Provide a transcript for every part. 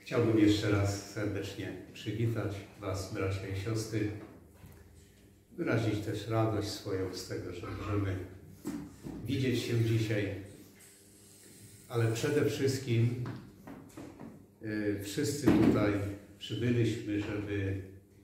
Chciałbym jeszcze raz serdecznie przywitać Was, bracia i siostry, wyrazić też radość swoją z tego, że możemy widzieć się dzisiaj, ale przede wszystkim wszyscy tutaj przybyliśmy, żeby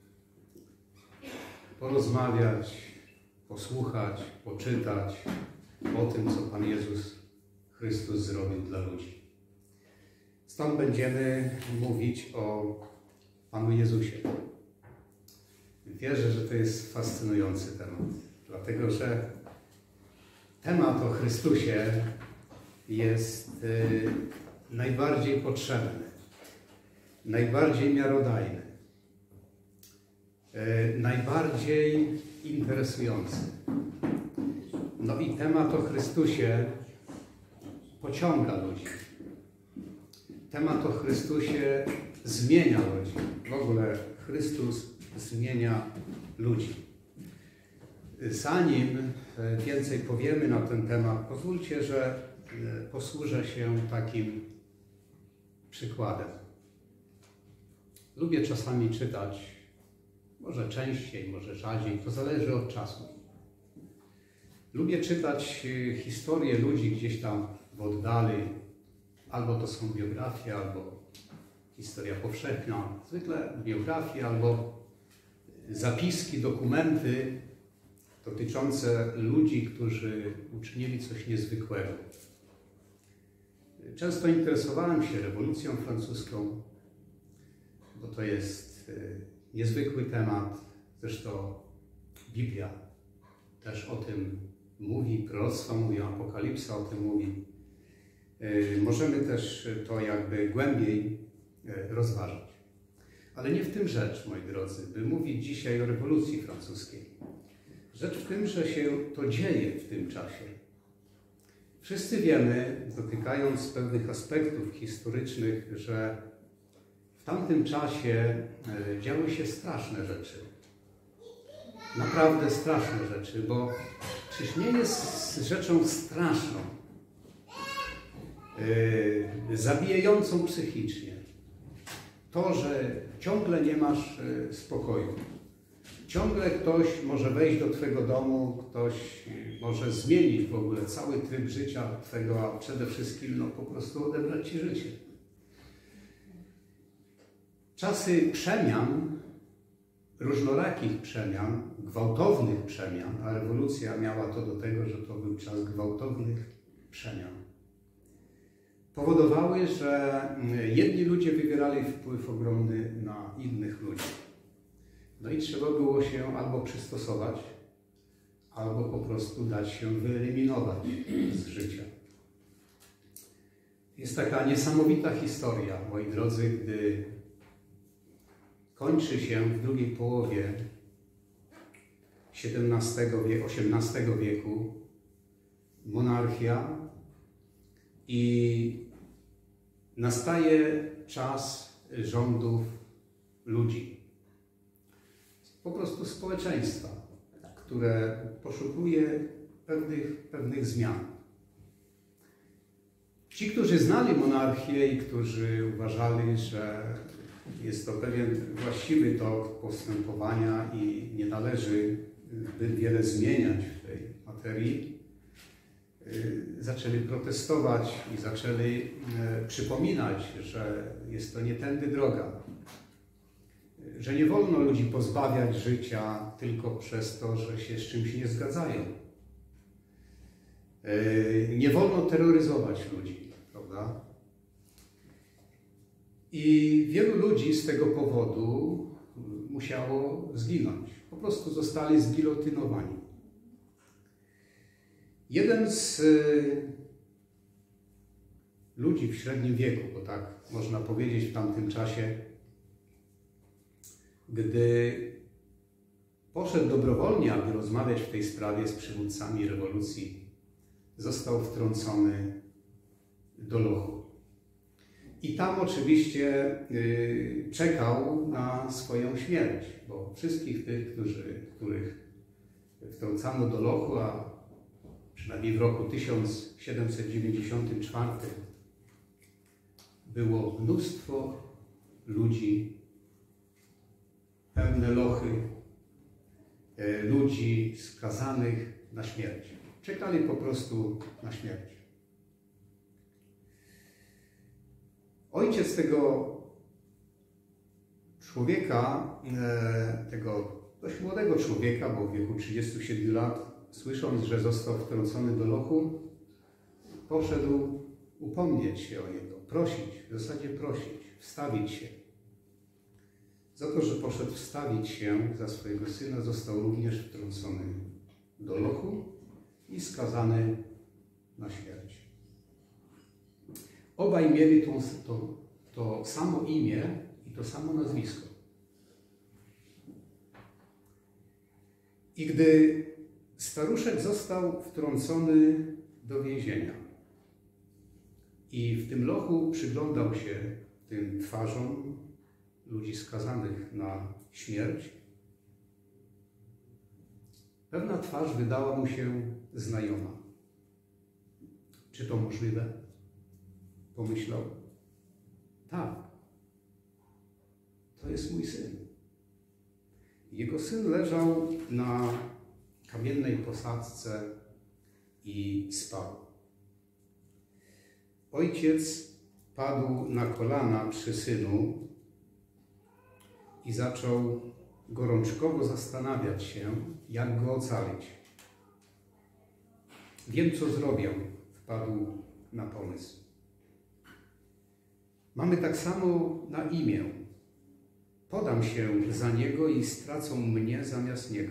porozmawiać, posłuchać, poczytać o tym, co Pan Jezus Chrystus zrobił dla ludzi. Stąd będziemy mówić o Panu Jezusie. Wierzę, że to jest fascynujący temat, dlatego że temat o Chrystusie jest najbardziej potrzebny, najbardziej miarodajny, najbardziej interesujący. No i temat o Chrystusie pociąga ludzi. Temat o Chrystusie zmienia ludzi. W ogóle Chrystus zmienia ludzi. Zanim więcej powiemy na ten temat, pozwólcie, że posłużę się takim przykładem. Lubię czasami czytać, może częściej, może rzadziej, to zależy od czasu. Lubię czytać historie ludzi gdzieś tam w oddali. Albo to są biografie, albo historia powszechna, zwykle biografie, albo zapiski, dokumenty dotyczące ludzi, którzy uczynili coś niezwykłego. Często interesowałem się rewolucją francuską, bo to jest niezwykły temat. Zresztą Biblia też o tym mówi, proroctwa mówią, Apokalipsa o tym mówi. Możemy też to jakby głębiej rozważyć. Ale nie w tym rzecz, moi drodzy, by mówić dzisiaj o rewolucji francuskiej. Rzecz w tym, że się to dzieje w tym czasie. Wszyscy wiemy, dotykając pewnych aspektów historycznych, że w tamtym czasie działy się straszne rzeczy. Naprawdę straszne rzeczy, bo przecież nie jest rzeczą straszną, zabijającą psychicznie to, że ciągle nie masz spokoju. Ciągle ktoś może wejść do Twojego domu, ktoś może zmienić w ogóle cały tryb życia Twojego, a przede wszystkim no, po prostu odebrać Ci życie. Czasy przemian, różnorakich przemian, gwałtownych przemian, a rewolucja miała to do tego, że to był czas gwałtownych przemian, powodowały, że jedni ludzie wywierali wpływ ogromny na innych ludzi. No i trzeba było się albo przystosować, albo po prostu dać się wyeliminować z życia. Jest taka niesamowita historia, moi drodzy, gdy kończy się w drugiej połowie XVIII wieku monarchia i nastaje czas rządów ludzi, po prostu społeczeństwa, które poszukuje pewnych zmian. Ci, którzy znali monarchię i którzy uważali, że jest to pewien właściwy tok postępowania i nie należy zbyt wiele zmieniać w tej materii, zaczęli protestować i zaczęli przypominać, że jest to nie tędy droga, że nie wolno ludzi pozbawiać życia tylko przez to, że się z czymś nie zgadzają. Nie wolno terroryzować ludzi, prawda? I wielu ludzi z tego powodu musiało zginąć. Po prostu zostali zgilotynowani. Jeden z ludzi w średnim wieku, bo tak można powiedzieć w tamtym czasie, gdy poszedł dobrowolnie, aby rozmawiać w tej sprawie z przywódcami rewolucji, został wtrącony do lochu. I tam oczywiście czekał na swoją śmierć, bo wszystkich tych, których wtrącano do lochu, a przynajmniej w roku 1794 było mnóstwo ludzi, pełne lochy, ludzi skazanych na śmierć. Czekali po prostu na śmierć. Ojciec tego człowieka, tego dość młodego człowieka, bo w wieku 37 lat, słysząc, że został wtrącony do lochu, poszedł upomnieć się o niego, prosić, w zasadzie prosić, wstawić się. Za to, że poszedł wstawić się za swojego syna, został również wtrącony do lochu i skazany na śmierć. Obaj mieli to samo imię i to samo nazwisko. I gdy staruszek został wtrącony do więzienia i w tym lochu przyglądał się tym twarzom ludzi skazanych na śmierć, pewna twarz wydała mu się znajoma. Czy to możliwe? Pomyślał. Tak, to jest mój syn. Jego syn leżał na kamiennej posadzce i spał. Ojciec padł na kolana przy synu i zaczął gorączkowo zastanawiać się, jak go ocalić. Wiem, co zrobię, wpadł na pomysł. Mamy tak samo na imię. Podam się za niego i stracą mnie zamiast niego.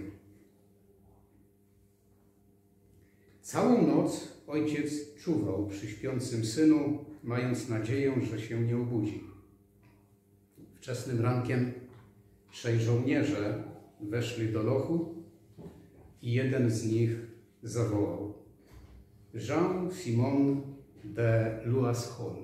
Całą noc ojciec czuwał przy śpiącym synu, mając nadzieję, że się nie obudzi. Wczesnym rankiem 6 żołnierze weszli do lochu i jeden z nich zawołał: Jean-Simon de Louas-Hall.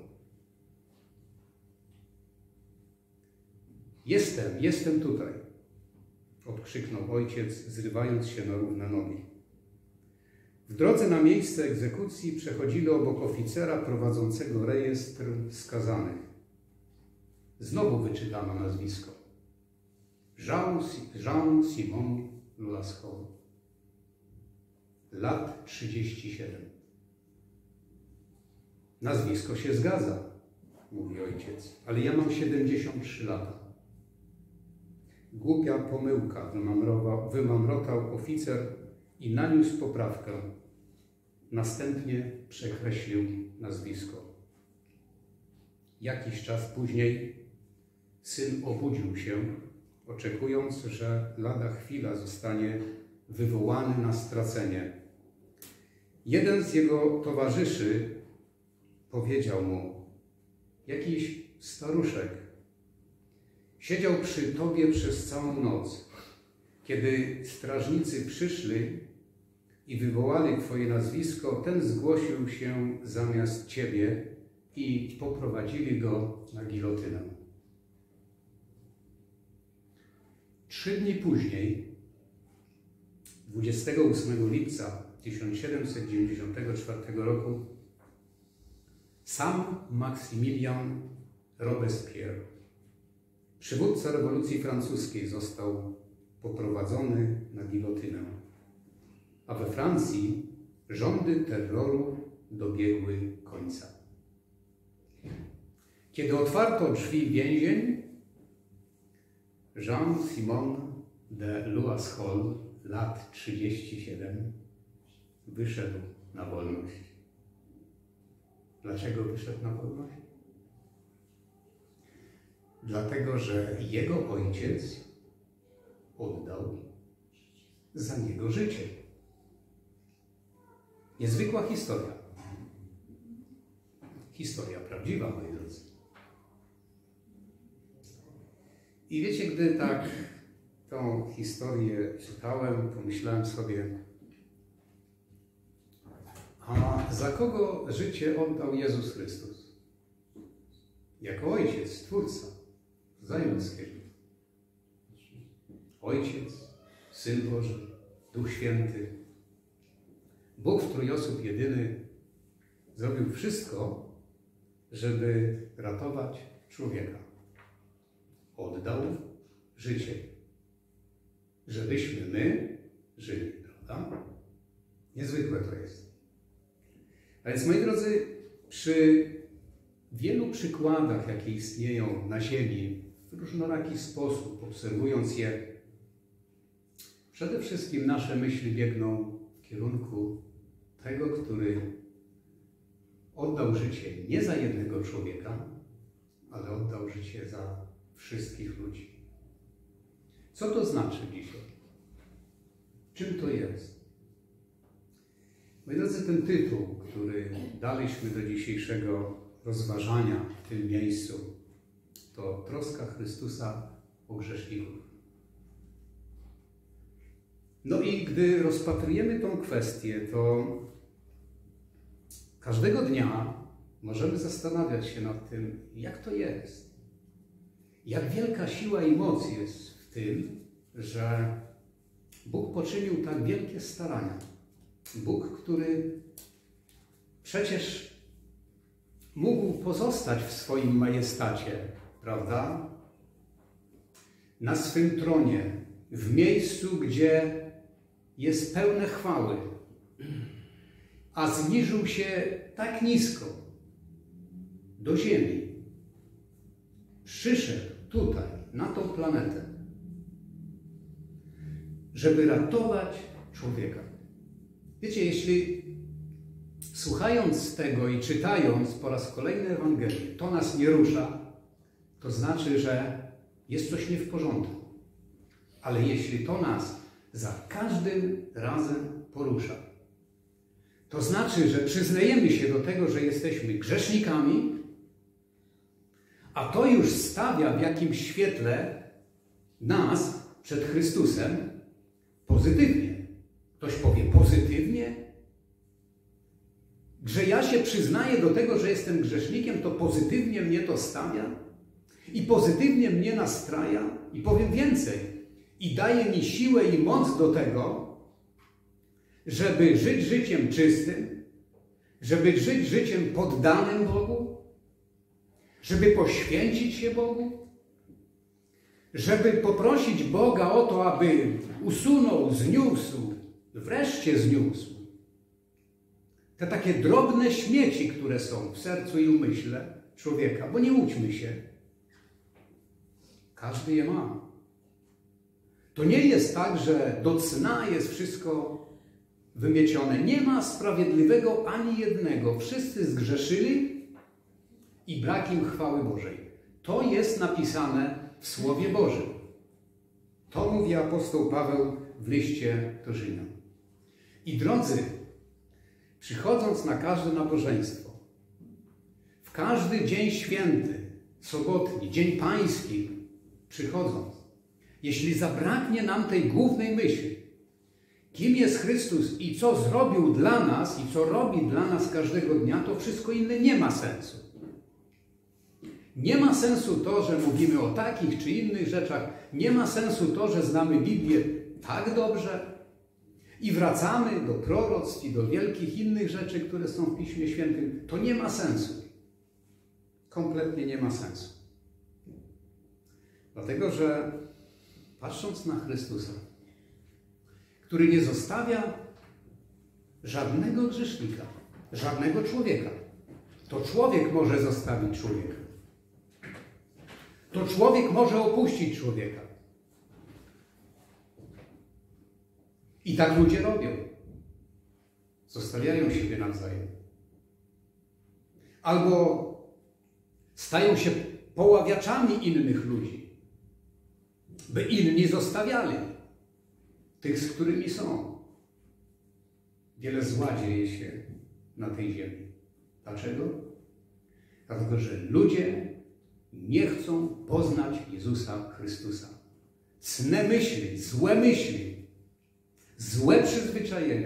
Jestem tutaj, odkrzyknął ojciec, zrywając się na równe nogi. W drodze na miejsce egzekucji przechodzili obok oficera prowadzącego rejestr skazanych. Znowu wyczytano nazwisko. Jean-Simon Louas-Hall. Lat 37. Nazwisko się zgadza, mówi ojciec, ale ja mam 73 lata. Głupia pomyłka, wymamrotał oficer i naniósł poprawkę. Następnie przekreślił nazwisko. Jakiś czas później syn obudził się, oczekując, że lada chwila zostanie wywołany na stracenie. Jeden z jego towarzyszy powiedział mu: jakiś staruszek siedział przy tobie przez całą noc. Kiedy strażnicy przyszli i wywołali twoje nazwisko, ten zgłosił się zamiast ciebie i poprowadzili go na gilotynę. 3 dni później, 28 lipca 1794 roku, sam Maksymilian Robespierre, przywódca rewolucji francuskiej, został poprowadzony na gilotynę, a we Francji rządy terroru dobiegły końca. Kiedy otwarto drzwi więzień, Jean-Simon de Louas-Hall, lat 37, wyszedł na wolność. Dlaczego wyszedł na wolność? Dlatego, że jego ojciec oddał za niego życie. Niezwykła historia. Historia prawdziwa, moi drodzy. I wiecie, gdy tak tą historię czytałem, pomyślałem sobie, a za kogo życie oddał Jezus Chrystus? Jako Ojciec, Stwórca Zajemskiego. Ojciec, Syn Boży, Duch Święty. Bóg w trójosób jedyny zrobił wszystko, żeby ratować człowieka. oddał życie, żebyśmy my żyli, prawda? Niezwykłe to jest. A więc, moi drodzy, przy wielu przykładach, jakie istnieją na ziemi, w różnoraki sposób, obserwując je, przede wszystkim nasze myśli biegną w kierunku tego, który oddał życie nie za jednego człowieka, ale oddał życie za wszystkich ludzi. Co to znaczy dzisiaj? Czym to jest? Moi drodzy, ten tytuł, który daliśmy do dzisiejszego rozważania w tym miejscu, to troska Chrystusa o grzeszników. No i gdy rozpatrujemy tą kwestię, to każdego dnia możemy zastanawiać się nad tym, jak to jest. Jak wielka siła i moc jest w tym, że Bóg poczynił tak wielkie starania. Bóg, który przecież mógł pozostać w swoim majestacie, prawda? Na swym tronie, w miejscu, gdzie jest pełne chwały, a zniżył się tak nisko do ziemi. Przyszedł tutaj, na tą planetę, żeby ratować człowieka. Wiecie, jeśli słuchając tego i czytając po raz kolejny Ewangelię, to nas nie rusza, to znaczy, że jest coś nie w porządku. Ale jeśli to nas za każdym razem porusza, to znaczy, że przyznajemy się do tego, że jesteśmy grzesznikami, a to już stawia w jakimś świetle nas przed Chrystusem pozytywnie. Ktoś powie pozytywnie? Że ja się przyznaję do tego, że jestem grzesznikiem, to pozytywnie mnie to stawia i pozytywnie mnie nastraja i powiem więcej. I daje mi siłę i moc do tego, żeby żyć życiem czystym, żeby żyć życiem poddanym Bogu, żeby poświęcić się Bogu, żeby poprosić Boga o to, aby usunął, zniósł, wreszcie zniósł te takie drobne śmieci, które są w sercu i umyśle człowieka. Bo nie łudźmy się, każdy je ma. To nie jest tak, że do cna jest wszystko wymiecione. Nie ma sprawiedliwego ani jednego. Wszyscy zgrzeszyli i brak im chwały Bożej. To jest napisane w Słowie Bożym. To mówi apostoł Paweł w liście do Rzymian. I drodzy, przychodząc na każde nabożeństwo, w każdy dzień święty, sobotni, dzień pański, przychodząc, jeśli zabraknie nam tej głównej myśli, kim jest Chrystus i co zrobił dla nas i co robi dla nas każdego dnia, to wszystko inne nie ma sensu. Nie ma sensu to, że mówimy o takich czy innych rzeczach. Nie ma sensu to, że znamy Biblię tak dobrze i wracamy do proroctw i do wielkich innych rzeczy, które są w Piśmie Świętym. To nie ma sensu. Kompletnie nie ma sensu. Dlatego, że patrząc na Chrystusa, który nie zostawia żadnego grzesznika, żadnego człowieka, to człowiek może zostawić człowieka. To człowiek może opuścić człowieka. I tak ludzie robią. Zostawiają siebie nawzajem. Albo stają się poławiaczami innych ludzi, by inni zostawiali tych, z którymi są. Wiele zła dzieje się na tej ziemi. Dlaczego? Dlatego, że ludzie nie chcą poznać Jezusa Chrystusa. Cne myśli, złe przyzwyczajenia,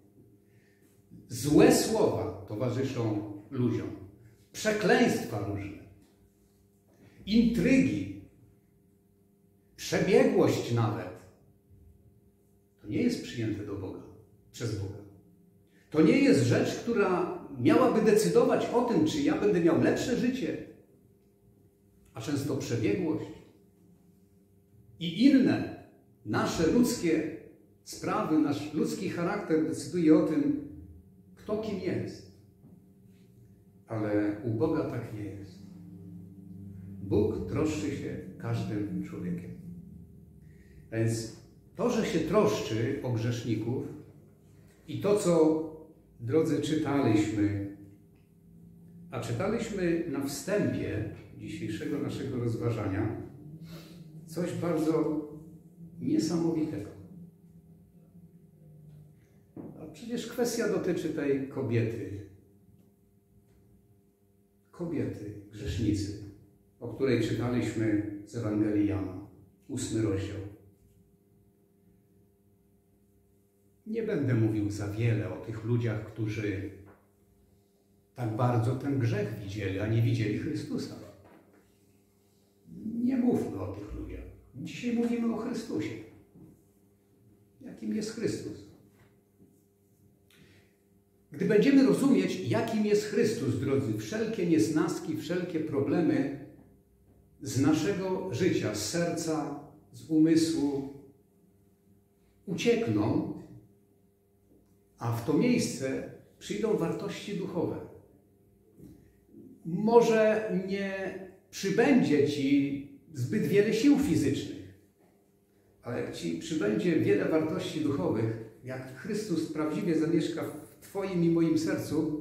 złe słowa towarzyszą ludziom, przekleństwa różne, intrygi, przebiegłość nawet. To nie jest przyjęte do Boga, przez Boga. To nie jest rzecz, która miałaby decydować o tym, czy ja będę miał lepsze życie, a często przebiegłość, i inne nasze ludzkie sprawy, nasz ludzki charakter decyduje o tym, kto kim jest. Ale u Boga tak nie jest. Bóg troszczy się każdym człowiekiem. A więc to, że się troszczy o grzeszników i to, co, drodzy, czytaliśmy, a czytaliśmy na wstępie dzisiejszego naszego rozważania coś bardzo niesamowitego. A przecież kwestia dotyczy tej kobiety, grzesznicy, o której czytaliśmy z Ewangelii Jana, 8 rozdział. Nie będę mówił za wiele o tych ludziach, którzy tak bardzo ten grzech widzieli, a nie widzieli Chrystusa. Nie mówmy o tych ludziach. Dzisiaj mówimy o Chrystusie. Jakim jest Chrystus? Gdy będziemy rozumieć, jakim jest Chrystus, drodzy, wszelkie niesnaski, wszelkie problemy z naszego życia, z serca, z umysłu uciekną, a w to miejsce przyjdą wartości duchowe. Może nie przybędzie Ci zbyt wiele sił fizycznych, ale jak Ci przybędzie wiele wartości duchowych, jak Chrystus prawdziwie zamieszka w Twoim i moim sercu,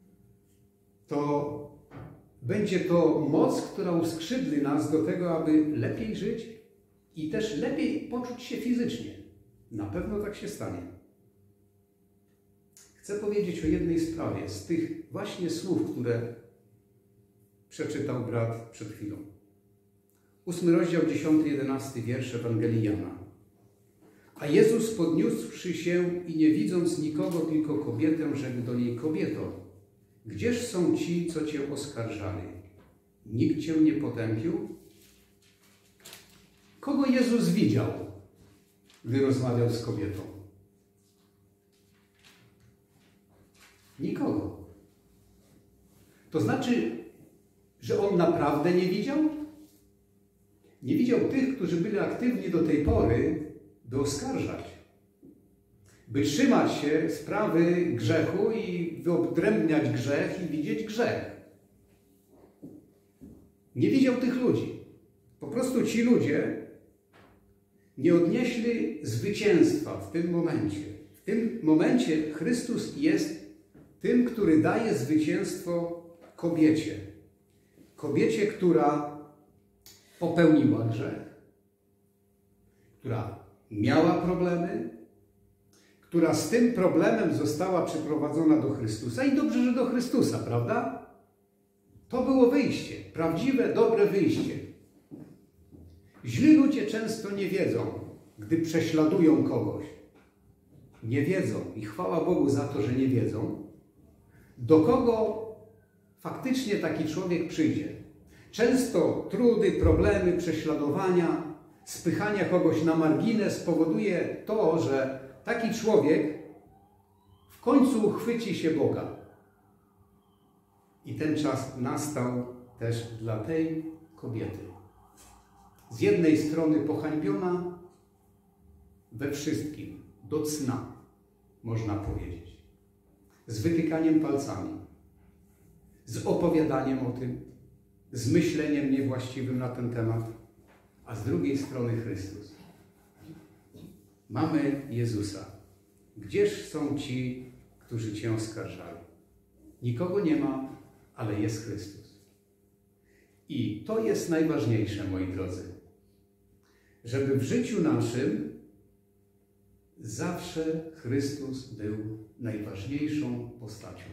to będzie to moc, która uskrzydli nas do tego, aby lepiej żyć i też lepiej poczuć się fizycznie. Na pewno tak się stanie. Chcę powiedzieć o jednej sprawie z tych właśnie słów, które przeczytał brat przed chwilą. 8 rozdział, 10-11 wiersz Ewangelii Jana. A Jezus, podniósłszy się i nie widząc nikogo, tylko kobietę, rzekł do niej: kobieto, gdzież są ci, co Cię oskarżali? Nikt Cię nie potępił? Kogo Jezus widział, gdy rozmawiał z kobietą? Nikogo. To znaczy, że On naprawdę nie widział? Nie widział tych, którzy byli aktywni do tej pory, by oskarżać, by trzymać się sprawy grzechu i wyodrębniać grzech i widzieć grzech. Nie widział tych ludzi. Po prostu ci ludzie nie odnieśli zwycięstwa w tym momencie. W tym momencie Chrystus jest tym, który daje zwycięstwo kobiecie. Kobiecie, która popełniła grzech, która miała problemy, która z tym problemem została przyprowadzona do Chrystusa. I dobrze, że do Chrystusa, prawda? To było wyjście, prawdziwe, dobre wyjście. Źli ludzie często nie wiedzą, gdy prześladują kogoś. Nie wiedzą i chwała Bogu za to, że nie wiedzą, do kogo faktycznie taki człowiek przyjdzie. Często trudy, problemy, prześladowania, spychania kogoś na margines powoduje to, że taki człowiek w końcu uchwyci się Boga. I ten czas nastał też dla tej kobiety. Z jednej strony pohańbiona we wszystkim, do cna, można powiedzieć. Z wytykaniem palcami, z opowiadaniem o tym, z myśleniem niewłaściwym na ten temat, a z drugiej strony Chrystus. Mamy Jezusa. Gdzież są ci, którzy Cię oskarżali? Nikogo nie ma, ale jest Chrystus. I to jest najważniejsze, moi drodzy, żeby w życiu naszym zawsze Chrystus był najważniejszą postacią.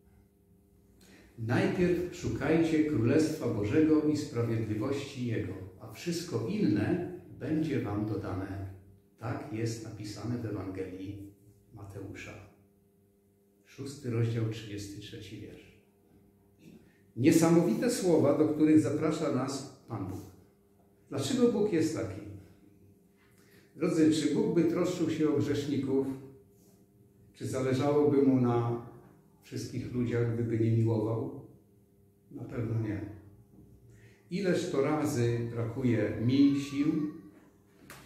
Najpierw szukajcie Królestwa Bożego i sprawiedliwości Jego, a wszystko inne będzie wam dodane. Tak jest napisane w Ewangelii Mateusza. 6 rozdział, 33 wiersz. Niesamowite słowa, do których zaprasza nas Pan Bóg. Dlaczego Bóg jest taki? Drodzy, czy Bóg by troszczył się o grzeszników? Czy zależałoby Mu na wszystkich ludziach, gdyby nie miłował? Na pewno nie. Ileż to razy brakuje mi sił,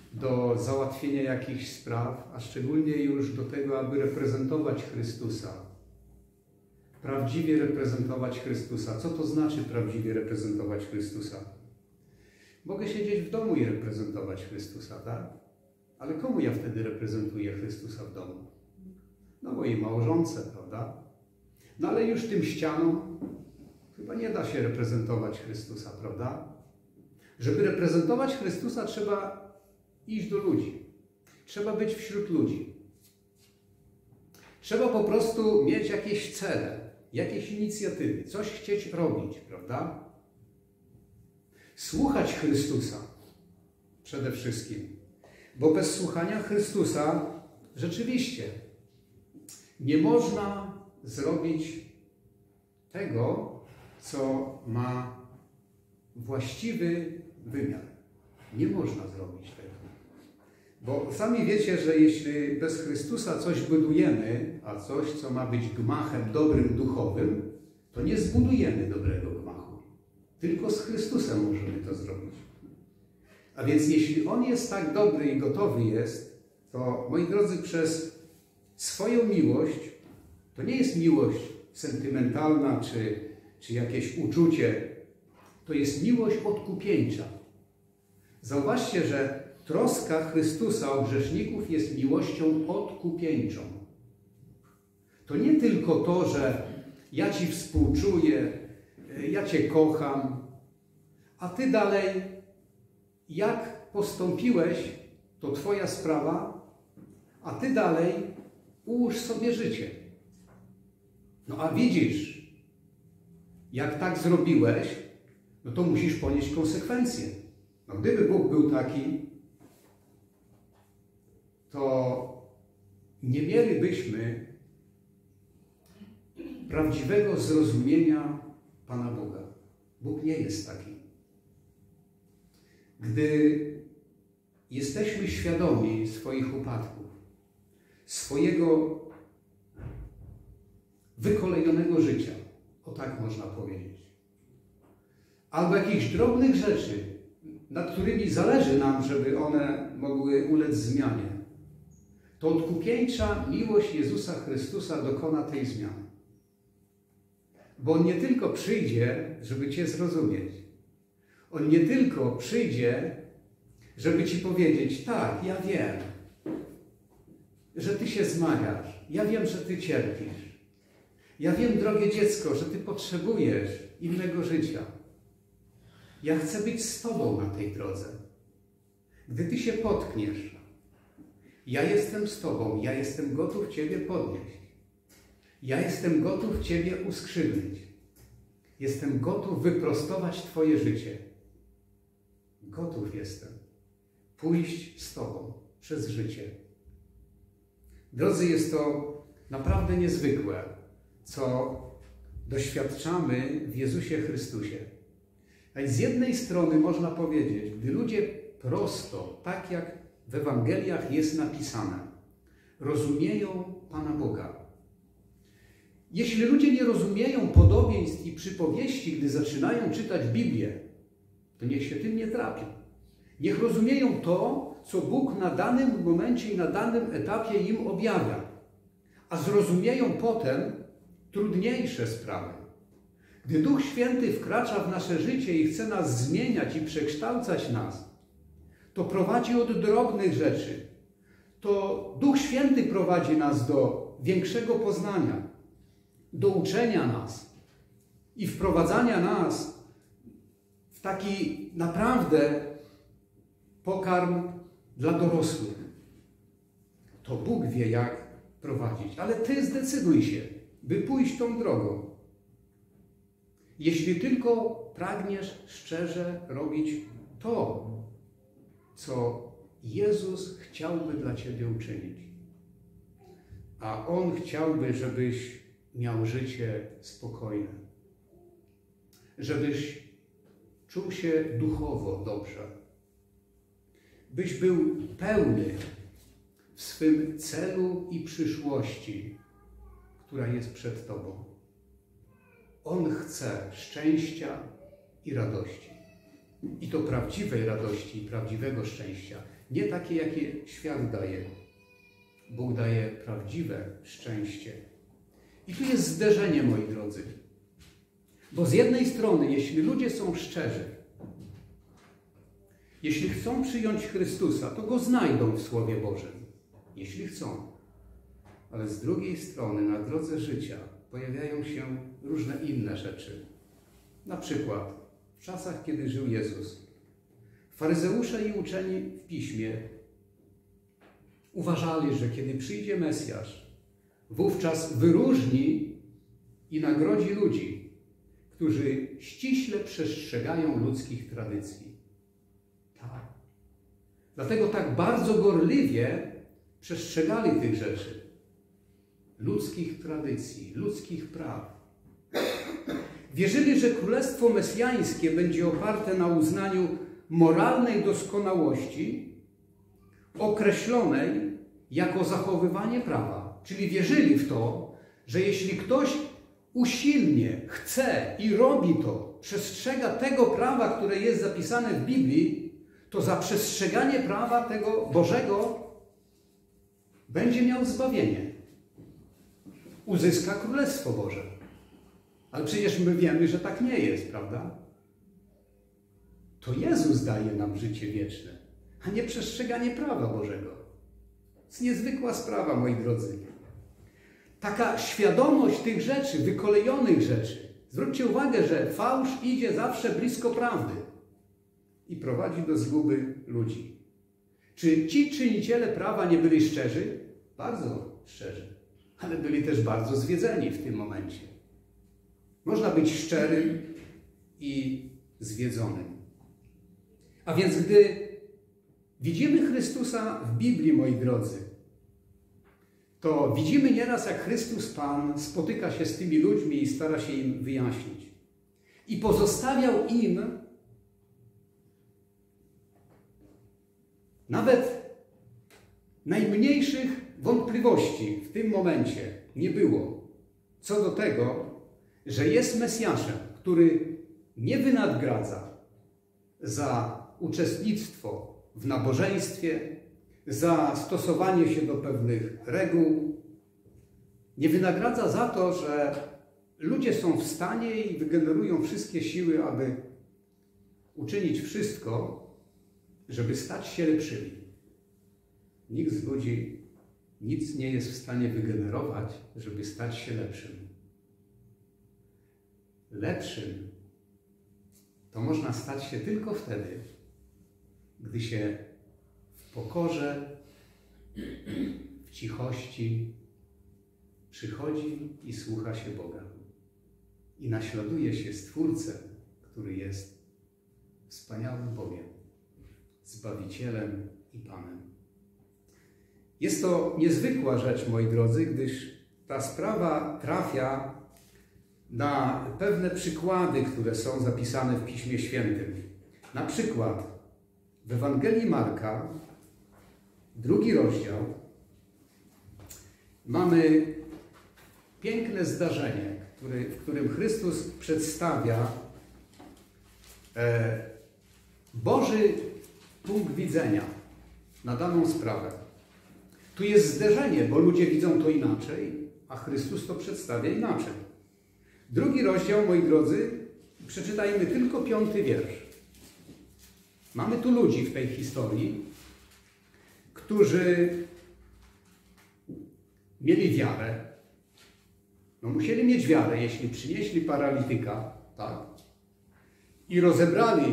do załatwienia jakichś spraw, a szczególnie już do tego, aby reprezentować Chrystusa. Prawdziwie reprezentować Chrystusa. Co to znaczy prawdziwie reprezentować Chrystusa? Mogę siedzieć w domu i reprezentować Chrystusa, tak? Ale komu ja wtedy reprezentuję Chrystusa w domu? No mojej małżonce, prawda? No ale już tym ścianom chyba nie da się reprezentować Chrystusa, prawda? Żeby reprezentować Chrystusa, trzeba iść do ludzi. Trzeba być wśród ludzi. Trzeba po prostu mieć jakieś cele, jakieś inicjatywy, coś chcieć robić, prawda? Słuchać Chrystusa przede wszystkim. Bo bez słuchania Chrystusa rzeczywiście nie można zrobić tego, co ma właściwy wymiar. Nie można zrobić tego. Bo sami wiecie, że jeśli bez Chrystusa coś budujemy, a coś, co ma być gmachem dobrym duchowym, to nie zbudujemy dobrego gmachu. Tylko z Chrystusem możemy to zrobić. A więc jeśli On jest tak dobry i gotowy jest, to moi drodzy, przez swoją miłość, to nie jest miłość sentymentalna czy jakieś uczucie, to jest miłość odkupieńcza. Zauważcie, że troska Chrystusa o grzeszników jest miłością odkupieńczą. To nie tylko to, że ja Ci współczuję, ja Cię kocham, a Ty dalej, jak postąpiłeś, to Twoja sprawa, a Ty dalej ułóż sobie życie. No a widzisz, jak tak zrobiłeś, no to musisz ponieść konsekwencje. No gdyby Bóg był taki, to nie mielibyśmy prawdziwego zrozumienia Pana Boga. Bóg nie jest taki. Gdy jesteśmy świadomi swoich upadków, swojego wykolejonego życia, o tak można powiedzieć, albo jakichś drobnych rzeczy, nad którymi zależy nam, żeby one mogły ulec zmianie, to odkupieńcza miłość Jezusa Chrystusa dokona tej zmiany. Bo On nie tylko przyjdzie, żeby Cię zrozumieć. On nie tylko przyjdzie, żeby Ci powiedzieć, tak, ja wiem, że Ty się zmagasz. Ja wiem, że Ty cierpisz. Ja wiem, drogie dziecko, że Ty potrzebujesz innego życia. Ja chcę być z Tobą na tej drodze. Gdy Ty się potkniesz, ja jestem z Tobą, ja jestem gotów Ciebie podnieść. Ja jestem gotów Ciebie uskrzydlić. Jestem gotów wyprostować Twoje życie. Gotów jestem pójść z Tobą przez życie. Drodzy, jest to naprawdę niezwykłe, co doświadczamy w Jezusie Chrystusie. A z jednej strony można powiedzieć, gdy ludzie prosto, tak jak w Ewangeliach jest napisane, rozumieją Pana Boga. Jeśli ludzie nie rozumieją podobieństw i przypowieści, gdy zaczynają czytać Biblię, to niech się tym nie trapią. Niech rozumieją to, co Bóg na danym momencie i na danym etapie im objawia. A zrozumieją potem trudniejsze sprawy. Gdy Duch Święty wkracza w nasze życie i chce nas zmieniać i przekształcać nas, to prowadzi od drobnych rzeczy. To Duch Święty prowadzi nas do większego poznania, do uczenia nas i wprowadzania nas w taki naprawdę pokarm dla dorosłych. To Bóg wie, jak prowadzić, ale Ty zdecyduj się, by pójść tą drogą. Jeśli tylko pragniesz szczerze robić to, co Jezus chciałby dla Ciebie uczynić. A On chciałby, żebyś miał życie spokojne. Żebyś czuł się duchowo dobrze. Byś był pełny w swym celu i przyszłości, która jest przed Tobą. On chce szczęścia i radości. I to prawdziwej radości i prawdziwego szczęścia. Nie takie, jakie świat daje. Bóg daje prawdziwe szczęście. I tu jest zderzenie, moi drodzy. Bo z jednej strony, jeśli ludzie są szczerzy, jeśli chcą przyjąć Chrystusa, to Go znajdą w Słowie Bożym. Jeśli chcą. Ale z drugiej strony, na drodze życia pojawiają się różne inne rzeczy. Na przykład w czasach, kiedy żył Jezus, faryzeusze i uczeni w Piśmie uważali, że kiedy przyjdzie Mesjasz, wówczas wyróżni i nagrodzi ludzi, którzy ściśle przestrzegają ludzkich tradycji. Tak. Dlatego tak bardzo gorliwie przestrzegali tych rzeczy. Ludzkich tradycji, ludzkich praw. Wierzyli, że Królestwo Mesjańskie będzie oparte na uznaniu moralnej doskonałości określonej jako zachowywanie prawa. Czyli wierzyli w to, że jeśli ktoś usilnie chce i robi to, przestrzega tego prawa, które jest zapisane w Biblii, to za przestrzeganie prawa tego Bożego będzie miał zbawienie. Uzyska Królestwo Boże. Ale przecież my wiemy, że tak nie jest, prawda? To Jezus daje nam życie wieczne, a nie przestrzeganie prawa Bożego. To jest niezwykła sprawa, moi drodzy. Taka świadomość tych rzeczy, wykolejonych rzeczy. Zwróćcie uwagę, że fałsz idzie zawsze blisko prawdy i prowadzi do zguby ludzi. Czy ci czyniciele prawa nie byli szczerzy? Bardzo szczerzy, ale byli też bardzo zwiedzeni w tym momencie. Można być szczerym i zwiedzonym. A więc gdy widzimy Chrystusa w Biblii, moi drodzy, to widzimy nieraz, jak Chrystus Pan spotyka się z tymi ludźmi i stara się im wyjaśnić. I pozostawiał im nawet najmniejszych wątpliwości w tym momencie nie było co do tego, że jest Mesjaszem, który nie wynagradza za uczestnictwo w nabożeństwie, za stosowanie się do pewnych reguł. Nie wynagradza za to, że ludzie są w stanie i wygenerują wszystkie siły, aby uczynić wszystko, żeby stać się lepszymi. Nikt z ludzi nic nie jest w stanie wygenerować, żeby stać się lepszym. Lepszym to można stać się tylko wtedy, gdy się w pokorze, w cichości przychodzi i słucha się Boga. I naśladuje się Stwórcę, który jest wspaniałym Bogiem, Zbawicielem i Panem. Jest to niezwykła rzecz, moi drodzy, gdyż ta sprawa trafia na pewne przykłady, które są zapisane w Piśmie Świętym. Na przykład w Ewangelii Marka, 2 rozdział, mamy piękne zdarzenie, w którym Chrystus przedstawia Boży punkt widzenia na daną sprawę. Tu jest zderzenie, bo ludzie widzą to inaczej, a Chrystus to przedstawia inaczej. 2 rozdział, moi drodzy, przeczytajmy tylko 5 wiersz. Mamy tu ludzi w tej historii, którzy mieli wiarę. No musieli mieć wiarę, jeśli przynieśli paralityka, tak? I rozebrali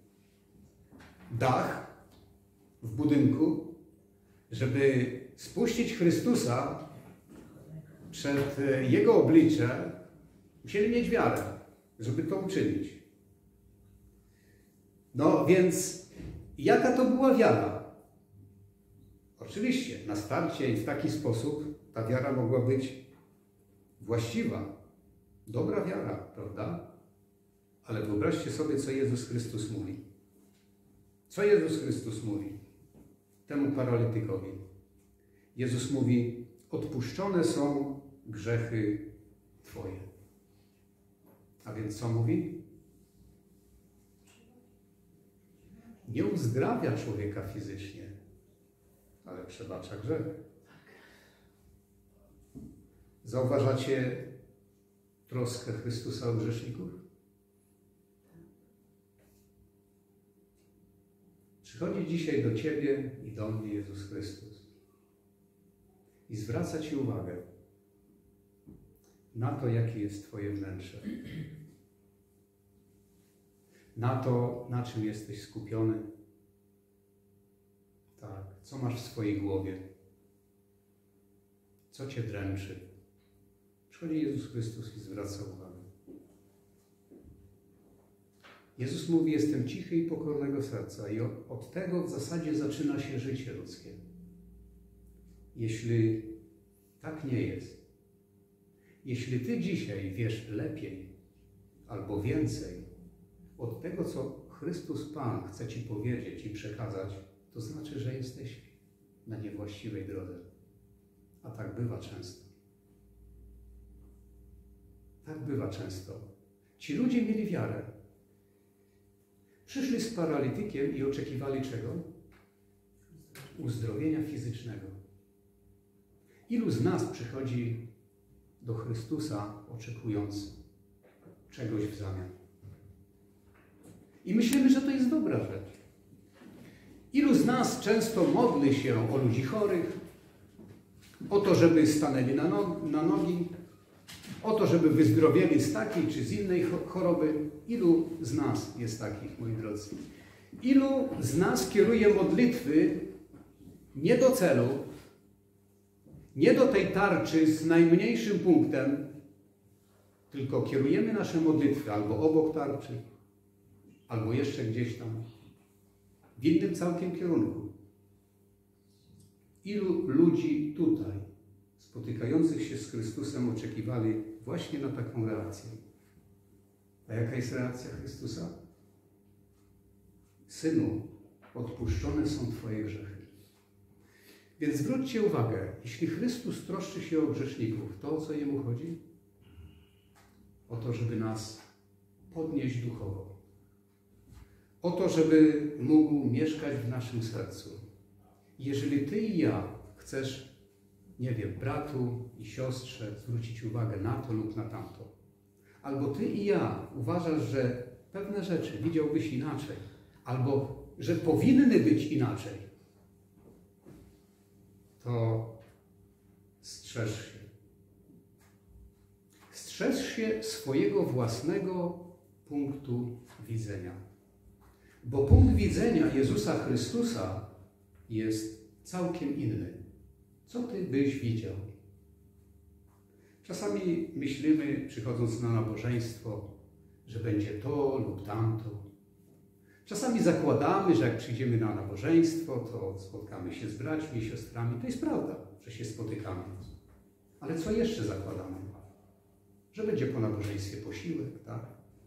dach w budynku, żeby spuścić Chrystusa przed Jego oblicze, musieli mieć wiarę, żeby to uczynić. No więc, jaka to była wiara? Oczywiście, na starcie i w taki sposób ta wiara mogła być właściwa, dobra wiara, prawda? Ale wyobraźcie sobie, co Jezus Chrystus mówi. Co Jezus Chrystus mówi temu paralitykowi? Jezus mówi, odpuszczone są grzechy Twoje. A więc co mówi? nie uzdrawia człowieka fizycznie, ale przebacza grzech. Zauważacie troskę Chrystusa o grzeszników? Przychodzi dzisiaj do ciebie i do mnie Jezus Chrystus i zwraca ci uwagę na to, jakie jest twoje wnętrze. Na to, na czym jesteś skupiony. Tak, co masz w swojej głowie. Co cię dręczy. Przychodzi Jezus Chrystus i zwraca uwagę. Jezus mówi, jestem cichy i pokornego serca i od tego w zasadzie zaczyna się życie ludzkie. Jeśli tak nie jest, jeśli ty dzisiaj wiesz lepiej albo więcej od tego, co Chrystus Pan chce ci powiedzieć i przekazać, to znaczy, że jesteś na niewłaściwej drodze. A tak bywa często. Tak bywa często. Ci ludzie mieli wiarę. Przyszli z paralitykiem i oczekiwali czego? Uzdrowienia fizycznego. Ilu z nas przychodzi do Chrystusa, oczekując czegoś w zamian? I myślimy, że to jest dobra rzecz. Ilu z nas często modli się o ludzi chorych, o to, żeby stanęli na nogi, o to, żeby wyzdrowieli z takiej czy z innej choroby. Ilu z nas jest takich, moi drodzy? Ilu z nas kieruje modlitwy nie do celu, nie do tej tarczy z najmniejszym punktem, tylko kierujemy nasze modlitwy albo obok tarczy, albo jeszcze gdzieś tam, w innym całkiem kierunku. Ilu ludzi tutaj, spotykających się z Chrystusem, oczekiwali właśnie na taką reakcję? A jaka jest reakcja Chrystusa? Synu, odpuszczone są twoje grzechy. Więc zwróćcie uwagę, jeśli Chrystus troszczy się o grzeszników, to o co Jemu chodzi? O to, żeby nas podnieść duchowo. O to, żeby mógł mieszkać w naszym sercu. Jeżeli ty i ja chcesz, nie wiem, bratu i siostrze zwrócić uwagę na to lub na tamto, albo ty i ja uważasz, że pewne rzeczy widziałbyś inaczej, albo że powinny być inaczej, to strzeż się. Strzeż się swojego własnego punktu widzenia. Bo punkt widzenia Jezusa Chrystusa jest całkiem inny. Co ty byś widział? Czasami myślimy, przychodząc na nabożeństwo, że będzie to lub tamto. Czasami zakładamy, że jak przyjdziemy na nabożeństwo, to spotkamy się z braćmi i siostrami. To jest prawda, że się spotykamy. Ale co jeszcze zakładamy? Że będzie po nabożeństwie posiłek, tak?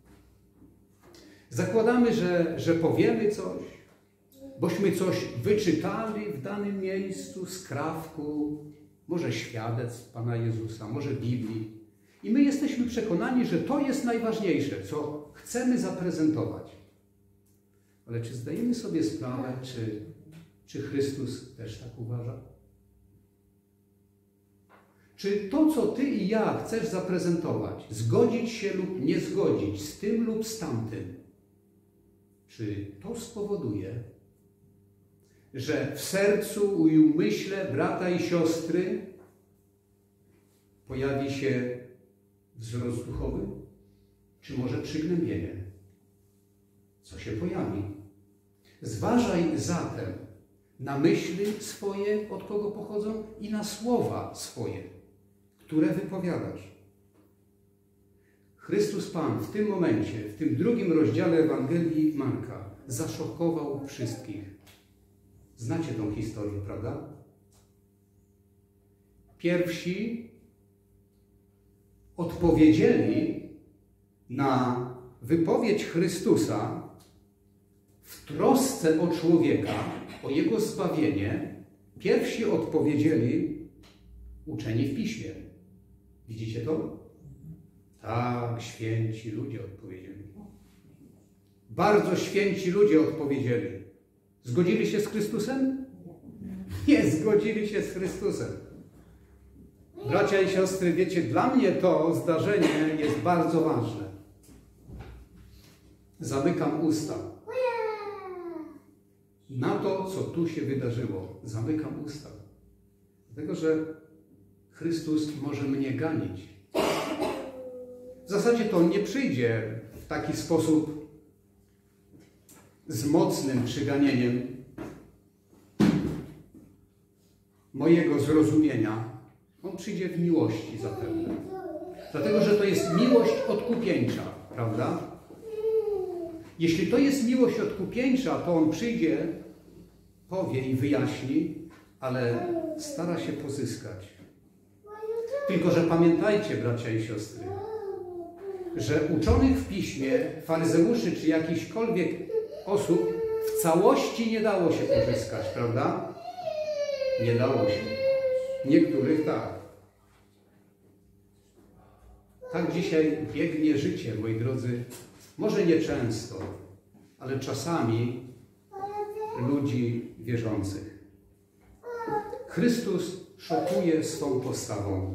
Zakładamy, że powiemy coś, bośmy coś wyczytali w danym miejscu, skrawku, może świadectw Pana Jezusa, może Biblii. I my jesteśmy przekonani, że to jest najważniejsze, co chcemy zaprezentować. Ale czy zdajemy sobie sprawę, czy Chrystus też tak uważa? Czy to, co ty i ja chcesz zaprezentować, zgodzić się lub nie zgodzić z tym lub z tamtym, czy to spowoduje, że w sercu i umyśle brata i siostry pojawi się wzrost duchowy? Czy może przygnębienie? Co się pojawi? Zważaj zatem na myśli swoje, od kogo pochodzą, i na słowa swoje, które wypowiadasz. Chrystus Pan w tym momencie, w tym 2 rozdziale Ewangelii Marka, zaszokował wszystkich. Znacie tą historię, prawda? Pierwsi odpowiedzieli na wypowiedź Chrystusa w trosce o człowieka, o jego zbawienie. Pierwsi odpowiedzieli uczeni w Piśmie. Widzicie to? Tak, święci ludzie odpowiedzieli. Bardzo święci ludzie odpowiedzieli. Zgodzili się z Chrystusem? Nie zgodzili się z Chrystusem. Bracia i siostry, wiecie, dla mnie to zdarzenie jest bardzo ważne. Zamykam usta na to, co tu się wydarzyło. Zamykam usta. Dlatego, że Chrystus może mnie ganić. W zasadzie to On nie przyjdzie w taki sposób z mocnym przyganieniem mojego zrozumienia. On przyjdzie w miłości zapewne. Dlatego, że to jest miłość odkupieńcza, prawda? Jeśli to jest miłość odkupieńcza, to On przyjdzie, powie i wyjaśni, ale stara się pozyskać. Tylko że pamiętajcie, bracia i siostry, że uczonych w piśmie, faryzeuszy czy jakichśkolwiek osób w całości nie dało się pozyskać, prawda? Nie dało się. Niektórych tak. Tak dzisiaj biegnie życie, moi drodzy. Może nie często, ale czasami ludzi wierzących. Chrystus szokuje swą postawą.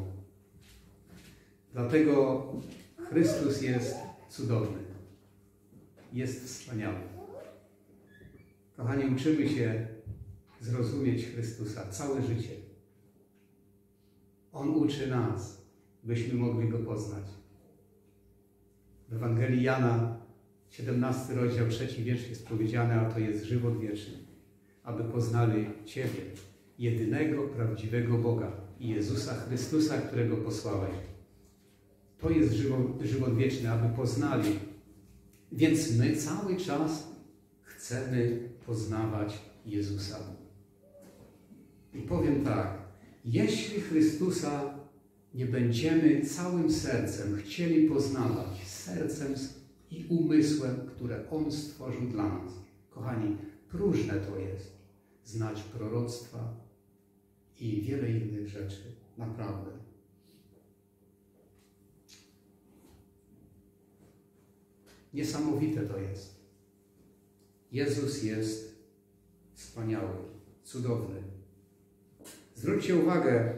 Dlatego Chrystus jest cudowny. Jest wspaniały. Kochani, uczymy się zrozumieć Chrystusa całe życie. On uczy nas, byśmy mogli Go poznać. W Ewangelii Jana, 17 rozdział, 3 wiersz jest powiedziane, a to jest żywot wieczny, aby poznali Ciebie, jedynego, prawdziwego Boga i Jezusa Chrystusa, którego posłałeś. To jest żywot wieczny, aby poznali. Więc my cały czas chcemy poznawać Jezusa. I powiem tak, jeśli Chrystusa nie będziemy całym sercem chcieli poznawać, sercem i umysłem, które On stworzył dla nas. Kochani, próżne to jest znać proroctwa i wiele innych rzeczy. Naprawdę. Niesamowite to jest. Jezus jest wspaniały, cudowny. Zwróćcie uwagę,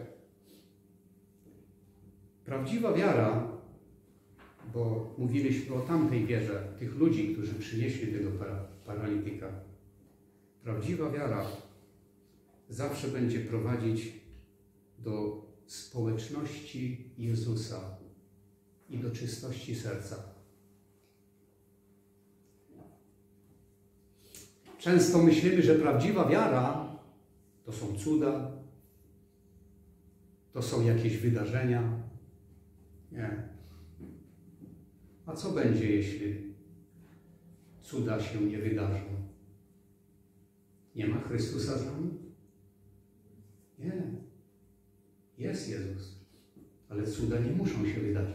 prawdziwa wiara, bo mówiliśmy o tamtej wierze, tych ludzi, którzy przynieśli tego paralityka. Prawdziwa wiara zawsze będzie prowadzić do społeczności Jezusa i do czystości serca. Często myślimy, że prawdziwa wiara to są cuda, to są jakieś wydarzenia. Nie. A co będzie, jeśli cuda się nie wydarzą? Nie ma Chrystusa z nami? Nie. Jest Jezus, ale cuda nie muszą się wydarzyć.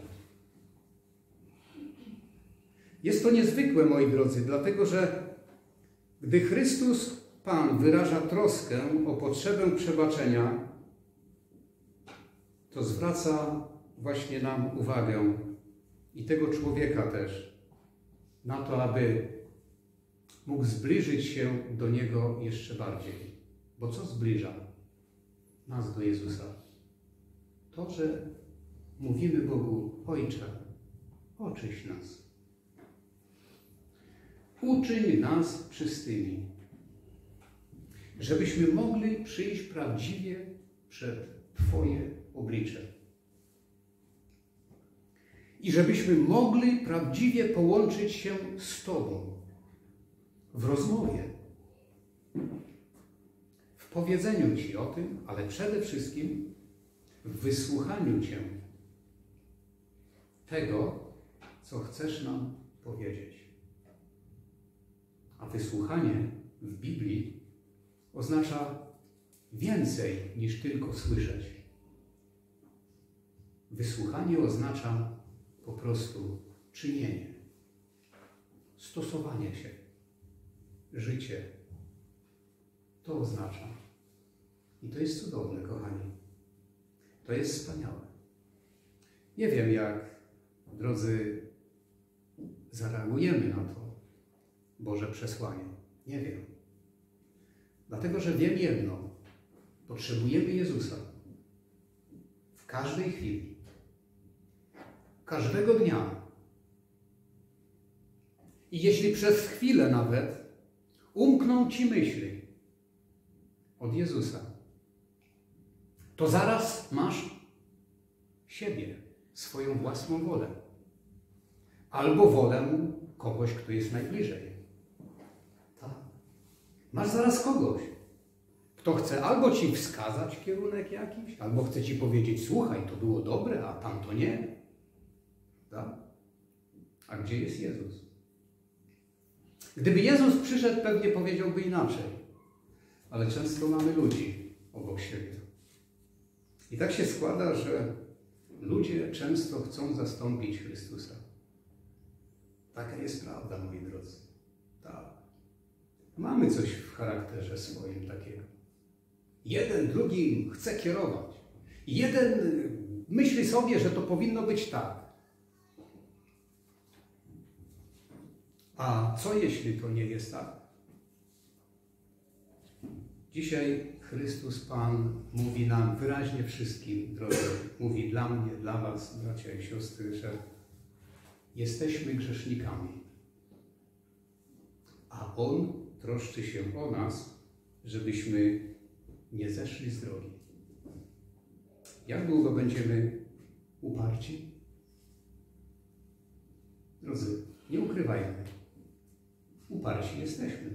Jest to niezwykłe, moi drodzy, dlatego że gdy Chrystus Pan wyraża troskę o potrzebę przebaczenia, to zwraca właśnie nam uwagę i tego człowieka też na to, aby mógł zbliżyć się do Niego jeszcze bardziej. Bo co zbliża nas do Jezusa? To, że mówimy Bogu: Ojcze, oczyść nas. Uczyń nas czystymi, żebyśmy mogli przyjść prawdziwie przed Twoje oblicze. I żebyśmy mogli prawdziwie połączyć się z Tobą w rozmowie, w powiedzeniu Ci o tym, ale przede wszystkim w wysłuchaniu Cię tego, co chcesz nam powiedzieć. A wysłuchanie w Biblii oznacza więcej niż tylko słyszeć. Wysłuchanie oznacza po prostu czynienie, stosowanie się, życie. To oznacza. I to jest cudowne, kochani. To jest wspaniałe. Nie wiem, jak, drodzy, zareagujemy na to Boże przesłanie. Nie wiem. Dlatego, że wiem jedno. Potrzebujemy Jezusa. W każdej chwili. Każdego dnia. I jeśli przez chwilę nawet umkną ci myśli od Jezusa, to zaraz masz siebie, swoją własną wolę. Albo wolę kogoś, kto jest najbliżej. Tak. Masz zaraz kogoś, kto chce albo ci wskazać kierunek jakiś, albo chce ci powiedzieć, słuchaj, to było dobre, a tamto nie. Tak? A gdzie jest Jezus? Gdyby Jezus przyszedł, pewnie powiedziałby inaczej. Ale często mamy ludzi obok siebie. I tak się składa, że ludzie często chcą zastąpić Chrystusa. Taka jest prawda, moi drodzy. Tak. Mamy coś w charakterze swoim takiego. Jeden drugim chce kierować. Jeden myśli sobie, że to powinno być tak. A co jeśli to nie jest tak? Dzisiaj Chrystus Pan mówi nam wyraźnie wszystkim, drodzy, mówi dla mnie, dla was, bracia i siostry, że jesteśmy grzesznikami. A On troszczy się o nas, żebyśmy nie zeszli z drogi. Jak długo będziemy uparci? Drodzy, nie ukrywajmy. Uparci jesteśmy.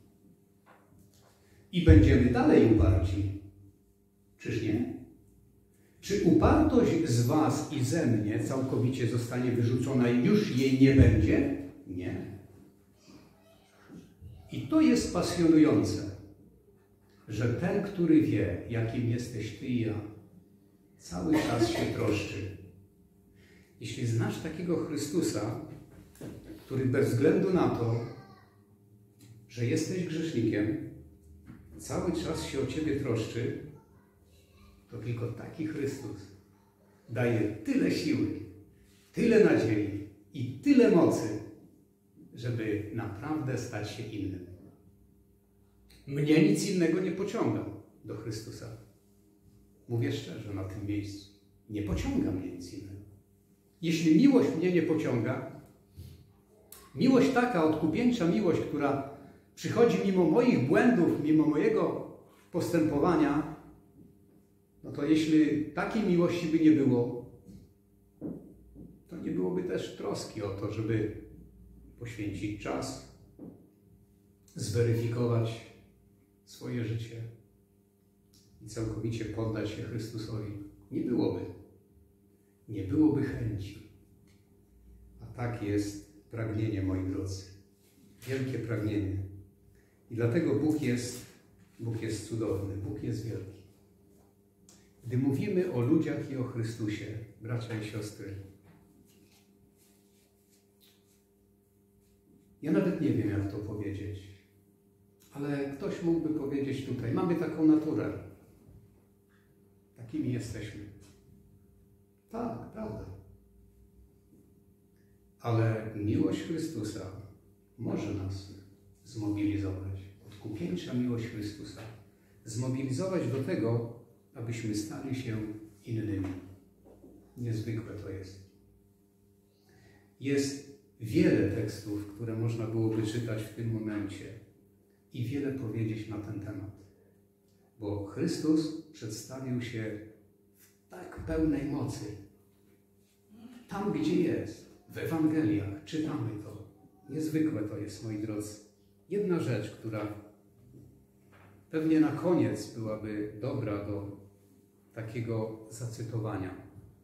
I będziemy dalej uparci. Czyż nie? Czy upartość z was i ze mnie całkowicie zostanie wyrzucona i już jej nie będzie? Nie. I to jest pasjonujące, że ten, który wie, jakim jesteś ty i ja, cały czas się troszczy. Jeśli znasz takiego Chrystusa, który bez względu na to, że jesteś grzesznikiem, cały czas się o ciebie troszczy, to tylko taki Chrystus daje tyle siły, tyle nadziei i tyle mocy, żeby naprawdę stać się innym. Mnie nic innego nie pociąga do Chrystusa. Mówię szczerze na tym miejscu. Nie pociąga mnie nic innego. Jeśli miłość mnie nie pociąga, miłość taka, odkupieńcza miłość, która przychodzi mimo moich błędów, mimo mojego postępowania, no to jeśli takiej miłości by nie było, to nie byłoby też troski o to, żeby poświęcić czas, zweryfikować swoje życie i całkowicie poddać się Chrystusowi. Nie byłoby. Nie byłoby chęci. A tak jest pragnienie, moi drodzy. Wielkie pragnienie. I dlatego Bóg jest cudowny, Bóg jest wielki. Gdy mówimy o ludziach i o Chrystusie, bracia i siostry, ja nawet nie wiem, jak to powiedzieć, ale ktoś mógłby powiedzieć tutaj, mamy taką naturę. Takimi jesteśmy. Tak, prawda. Ale miłość Chrystusa może nas zmobilizować. Odkupieńcza miłość Chrystusa. Zmobilizować do tego, abyśmy stali się innymi. Niezwykłe to jest. Jest wiele tekstów, które można byłoby czytać w tym momencie i wiele powiedzieć na ten temat. Bo Chrystus przedstawił się w tak pełnej mocy. Tam, gdzie jest, w Ewangeliach, czytamy to. Niezwykłe to jest, moi drodzy. Jedna rzecz, która pewnie na koniec byłaby dobra do takiego zacytowania.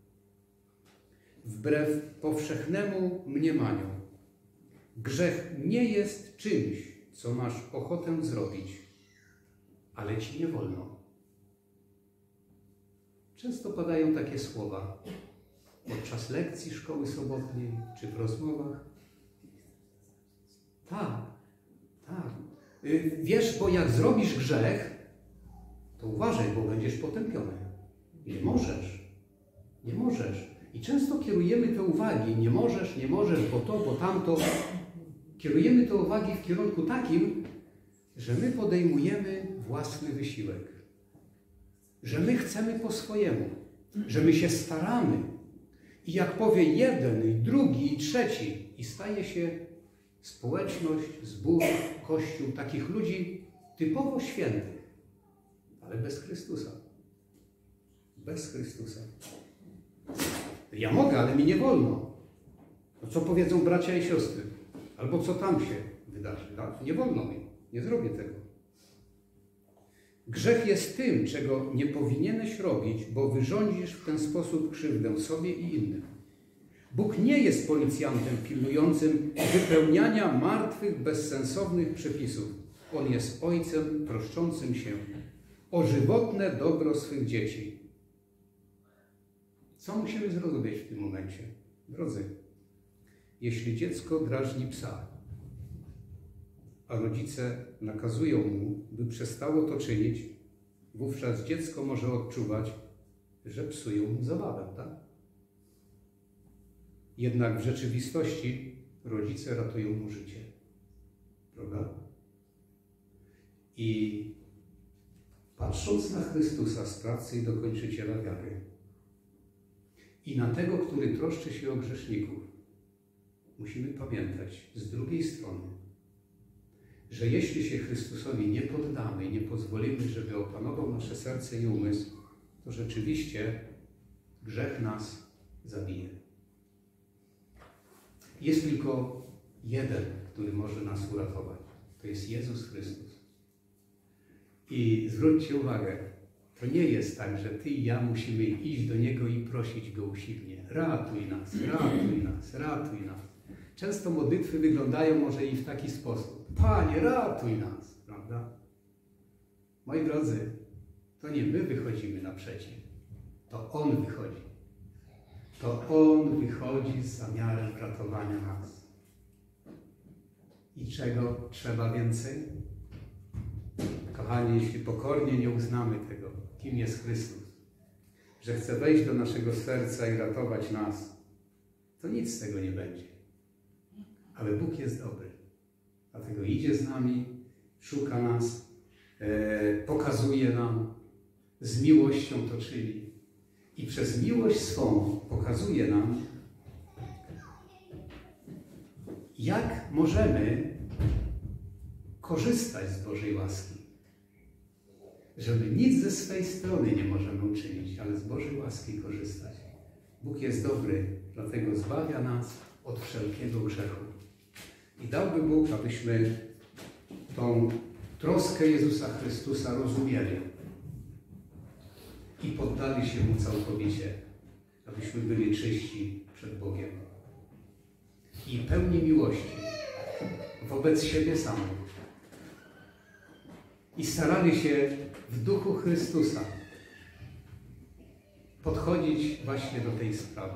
Wbrew powszechnemu mniemaniu, grzech nie jest czymś, co masz ochotę zrobić, ale ci nie wolno. Często padają takie słowa podczas lekcji szkoły sobotniej czy w rozmowach. Tak. Wiesz, bo jak zrobisz grzech, to uważaj, bo będziesz potępiony. Nie możesz. I często kierujemy te uwagi, nie możesz, bo to, bo tamto. Kierujemy te uwagi w kierunku takim, że my podejmujemy własny wysiłek, że my chcemy po swojemu, że my się staramy. I jak powie jeden, i drugi, i trzeci, i staje się społeczność, zbór, Kościół takich ludzi typowo świętych, ale bez Chrystusa. Bez Chrystusa. Ja mogę, ale mi nie wolno. No co powiedzą bracia i siostry? Albo co tam się wydarzy? Tak? Nie wolno mi. Nie zrobię tego. Grzech jest tym, czego nie powinieneś robić, bo wyrządzisz w ten sposób krzywdę sobie i innym. Bóg nie jest policjantem pilnującym wypełniania martwych, bezsensownych przepisów. On jest ojcem troszczącym się o żywotne dobro swych dzieci. Co musimy zrozumieć w tym momencie? Drodzy, jeśli dziecko drażni psa, a rodzice nakazują mu, by przestało to czynić, wówczas dziecko może odczuwać, że psują mu zabawę, tak? Jednak w rzeczywistości rodzice ratują mu życie. Prawda? I patrząc na Chrystusa, sprawcę i dokończyciela wiary, i na tego, który troszczy się o grzeszników, musimy pamiętać z drugiej strony, że jeśli się Chrystusowi nie poddamy i nie pozwolimy, żeby opanował nasze serce i umysł, to rzeczywiście grzech nas zabije. Jest tylko jeden, który może nas uratować. To jest Jezus Chrystus. I zwróćcie uwagę, to nie jest tak, że ty i ja musimy iść do Niego i prosić Go usilnie. Ratuj nas, ratuj nas, ratuj nas. Często modlitwy wyglądają może i w taki sposób. Panie, ratuj nas, prawda? Moi drodzy, to nie my wychodzimy naprzeciw, to On wychodzi. To On wychodzi z zamiarem ratowania nas. I czego trzeba więcej? Kochani, jeśli pokornie nie uznamy tego, kim jest Chrystus, że chce wejść do naszego serca i ratować nas, to nic z tego nie będzie. Ale Bóg jest dobry. Dlatego idzie z nami, szuka nas, pokazuje nam, z miłością to czyni. I przez miłość swą pokazuje nam, jak możemy korzystać z Bożej łaski. Że my nic ze swej strony nie możemy uczynić, ale z Bożej łaski korzystać. Bóg jest dobry, dlatego zbawia nas od wszelkiego grzechu. I dałby Bóg, abyśmy tą troskę Jezusa Chrystusa rozumieli i poddali się Mu całkowicie, abyśmy byli czyści przed Bogiem i pełni miłości wobec siebie samych i starali się w duchu Chrystusa podchodzić właśnie do tej sprawy.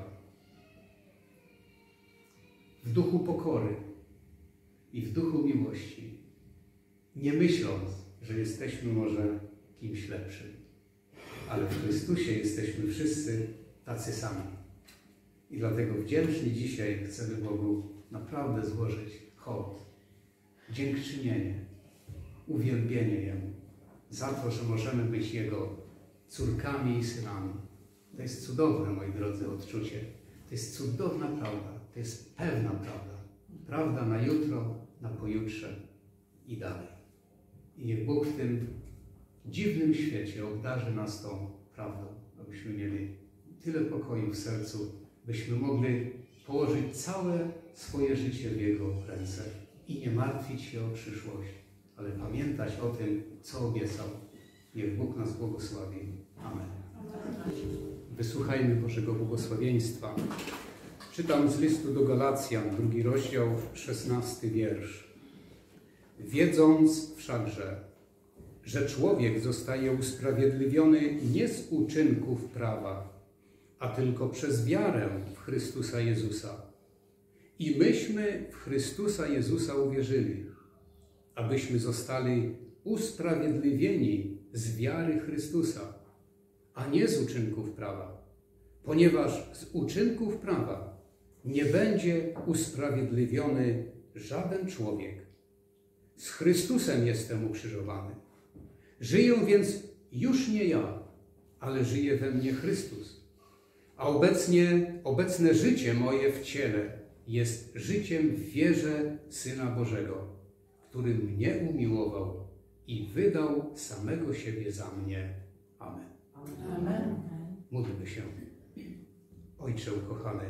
W duchu pokory i w duchu miłości, nie myśląc, że jesteśmy może kimś lepszym, ale w Chrystusie jesteśmy wszyscy tacy sami. I dlatego wdzięczni dzisiaj chcemy Bogu naprawdę złożyć hołd, dziękczynienie, uwielbienie Jemu za to, że możemy być Jego córkami i synami. To jest cudowne, moi drodzy, odczucie. To jest cudowna prawda. To jest pewna prawda. Prawda na jutro, na pojutrze i dalej. I niech Bóg w tym dziwnym świecie obdarzy nas tą prawdą, abyśmy mieli tyle pokoju w sercu, byśmy mogli położyć całe swoje życie w Jego ręce i nie martwić się o przyszłość, ale pamiętać o tym, co obiecał. Niech Bóg nas błogosławi. Amen. Wysłuchajmy Bożego błogosławieństwa. Czytam z listu do Galacjan, 2 rozdział, 16 wiersz. Wiedząc wszakże, że człowiek zostaje usprawiedliwiony nie z uczynków prawa, a tylko przez wiarę w Chrystusa Jezusa. I myśmy w Chrystusa Jezusa uwierzyli, abyśmy zostali usprawiedliwieni z wiary Chrystusa, a nie z uczynków prawa, ponieważ z uczynków prawa nie będzie usprawiedliwiony żaden człowiek. Z Chrystusem jestem ukrzyżowany. Żyję więc już nie ja, ale żyje we mnie Chrystus. A obecne życie moje w ciele jest życiem w wierze Syna Bożego, który mnie umiłował i wydał samego siebie za mnie. Amen. Amen. Módlmy się. Ojcze ukochany,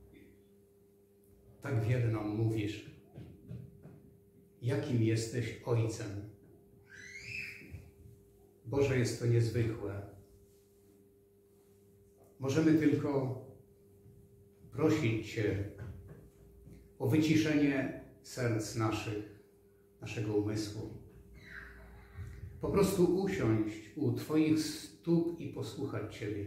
tak wiele nam mówisz, jakim jesteś Ojcem. Boże, jest to niezwykłe. Możemy tylko prosić Cię o wyciszenie serc naszego umysłu. Po prostu usiąść u Twoich stóp i posłuchać Ciebie.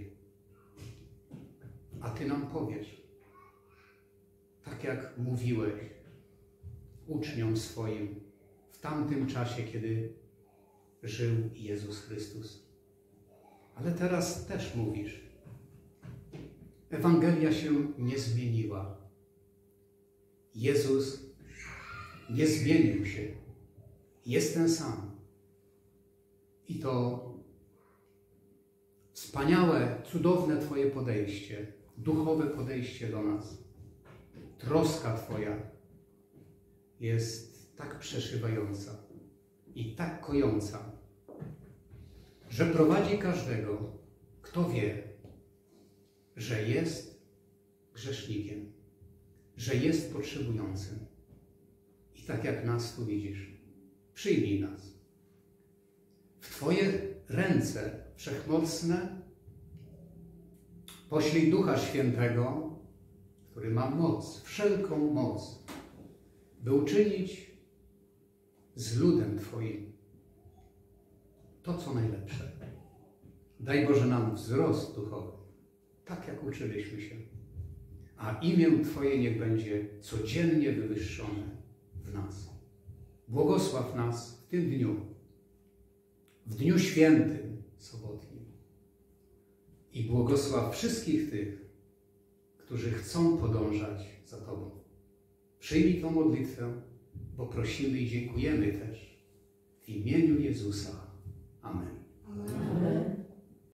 A Ty nam powiesz, tak jak mówiłeś uczniom swoim w tamtym czasie, kiedy żył Jezus Chrystus. Ale teraz też mówisz. Ewangelia się nie zmieniła. Jezus nie zmienił się. Jest ten sam. I to wspaniałe, cudowne Twoje podejście, duchowe podejście do nas, troska Twoja jest tak przeszywająca i tak kojąca, że prowadzi każdego, kto wie, że jest grzesznikiem, że jest potrzebującym. I tak jak nas tu widzisz, przyjmij nas. W Twoje ręce wszechmocne poślij Ducha Świętego, który ma moc, wszelką moc, by uczynić z ludem Twoim to, co najlepsze. Daj Boże nam wzrost duchowy, tak jak uczyliśmy się, a imię Twoje niech będzie codziennie wywyższone w nas. Błogosław nas w tym dniu, w dniu świętym, sobotnim. I błogosław wszystkich tych, którzy chcą podążać za Tobą. Przyjmij tę modlitwę, bo prosimy i dziękujemy też w imieniu Jezusa. Amen. Amen.